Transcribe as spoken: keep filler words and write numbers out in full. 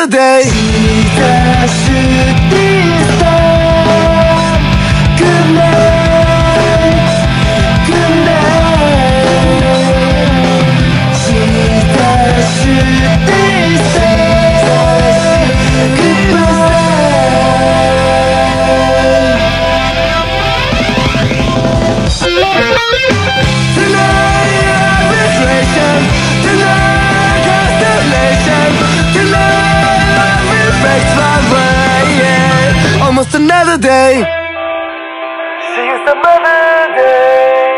another day. Cheetah shooting star. Good night, good night. Cheetah shooting star. Goodbye. Tonight arbitration, tonight constellation, tonight love reflects my way, yeah. Almost another day. See you some other day.